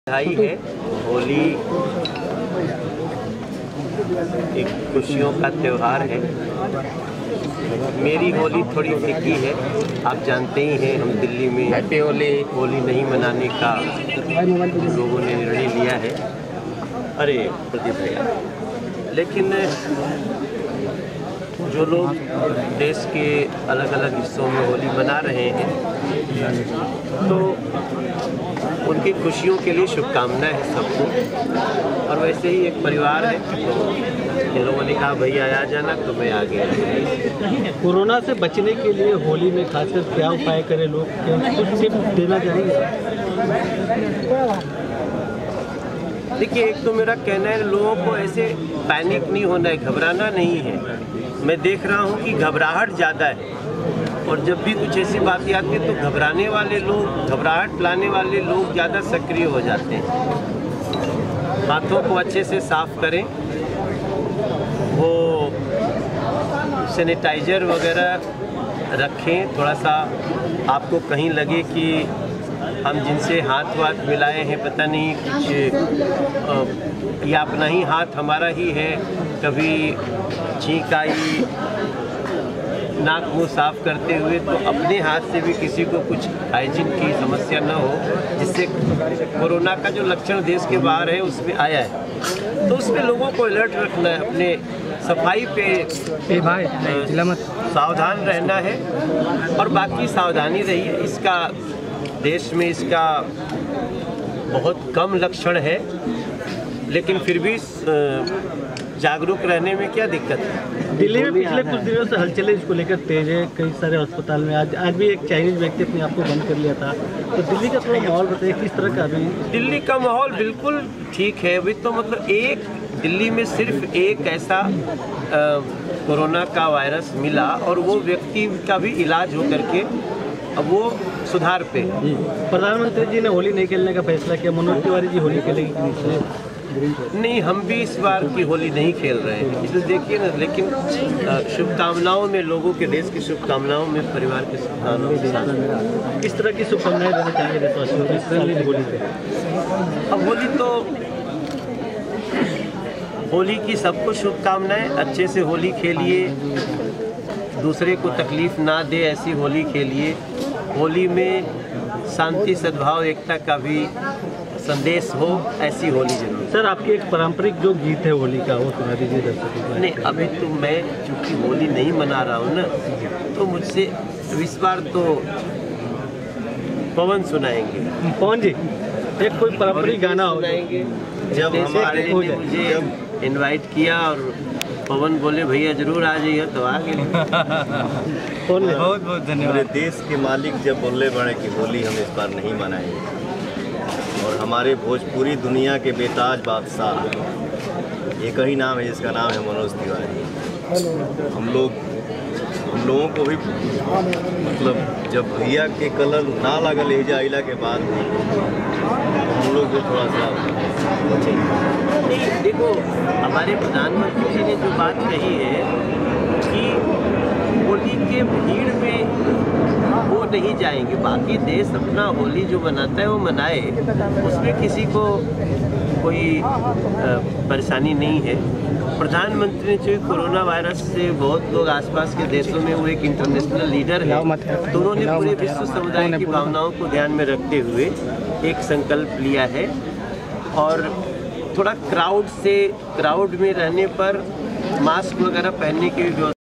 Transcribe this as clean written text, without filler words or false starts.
बधाई है। होली एक खुशियों का त्यौहार है। मेरी होली थोड़ी फीकी है, आप जानते ही हैं। हम दिल्ली में हैप्पी होली नहीं मनाने का लोगों ने निर्णय लिया है। अरे प्रदीप भैया, लेकिन जो लोग देश के अलग अलग हिस्सों में होली मना रहे हैं तो उनकी खुशियों के लिए शुभकामनाएं हैं सबको। और वैसे ही एक परिवार है तो इन लोगों ने कहा भैया आ जाना, तो मैं आ गया। कोरोना से बचने के लिए होली में खासकर क्या उपाय करें लोग, कुछ टिप देना चाहेंगे? देखिए, एक तो मेरा कहना है लोगों को ऐसे पैनिक नहीं होना है, घबराना नहीं है। मैं देख रहा हूँ कि घबराहट ज़्यादा है और जब भी कुछ ऐसी बातें आती है तो घबराने वाले लोग, घबराहट लाने वाले लोग ज़्यादा सक्रिय हो जाते हैं। हाथों को अच्छे से साफ करें, वो सैनिटाइजर वगैरह रखें। थोड़ा सा आपको कहीं लगे कि हम जिनसे हाथ वाथ मिलाए हैं पता नहीं कुछ या अपना ही हाथ हमारा ही है, कभी छींक आई, नाक मुंह साफ करते हुए, तो अपने हाथ से भी किसी को कुछ हाइजीन की समस्या न हो, जिससे कोरोना का जो लक्षण देश के बाहर है उसमें आया है। तो उसमें लोगों को अलर्ट रखना है, अपने सफाई पे सावधान रहना है और बाकी सावधानी रहिए। इसका देश में इसका बहुत कम लक्षण है, लेकिन फिर भी जागरूक रहने में क्या दिक्कत है। दिल्ली में पिछले कुछ दिनों से हलचलें इसको लेकर तेज है। कई सारे अस्पताल में आज भी एक चाइनीज व्यक्ति अपने आप को बंद कर लिया था। तो दिल्ली का थोड़ा माहौल बताइए, किस तरह का अभी? दिल्ली का माहौल बिल्कुल ठीक है अभी तो। मतलब एक दिल्ली में सिर्फ एक ऐसा कोरोना का वायरस मिला और वो व्यक्ति का भी इलाज हो करके अब वो सुधार पे। प्रधानमंत्री जी ने होली नहीं खेलने का फैसला किया। मनोज तिवारी जी होली खेलेंगे? नहीं, हम भी इस बार की होली नहीं खेल रहे हैं, इसलिए देखिए ना। लेकिन शुभकामनाओं में, लोगों के देश की शुभकामनाओं में, परिवार की शुभकामनाओं के साथ किस तरह की शुभकामनाएं देना चाहेंगे देशवासियों को इस होली पे? अब होली की सबको शुभकामनाएं। अच्छे से होली खेलिए, दूसरे को तकलीफ ना दे ऐसी होली खेलिए। होली में शांति, सद्भाव, एकता का भी संदेश हो, ऐसी होली जरूर। सर, आपकी एक पारंपरिक जो गीत है होली का, वो सुना दीजिए दर्शकों को। नहीं, अभी तो मैं चूँकि होली नहीं मना रहा हूँ ना, तो मुझसे इस बार तो पवन सुनाएंगे। पवन जी, एक कोई पारंपरिक गाना सुनाएंगे। जब हमारे ने मुझे इनवाइट किया और पवन बोले भैया जरूर आ जाइए, तो आ गए। बहुत बहुत धन्यवाद। पूरे देश के मालिक जब बोले बड़े कि होली हम इस बार नहीं मनाएंगे, और हमारे भोजपुरी दुनिया के बेताज बादशाह, एक ही नाम है जिसका नाम है मनोज तिवारी। हम लोगों को भी मतलब जब भैया के कलर ना लगल एजा आइला के बाद हम लोग को थोड़ा सा नहीं। देखो, हमारे प्रधानमंत्री जी ने जो बात कही है कि होली के भीड़ में वो नहीं जाएंगे, बाकी देश अपना होली जो मनाता है वो मनाए, उसमें किसी को कोई परेशानी नहीं है। प्रधानमंत्री ने जो कोरोना वायरस से बहुत लोग आसपास के देशों में, वो एक इंटरनेशनल लीडर है, तो उन्होंने पूरे विश्व समुदाय की भावनाओं को ध्यान में रखते हुए एक संकल्प लिया है। और थोड़ा क्राउड में रहने पर मास्क वगैरह पहनने की भी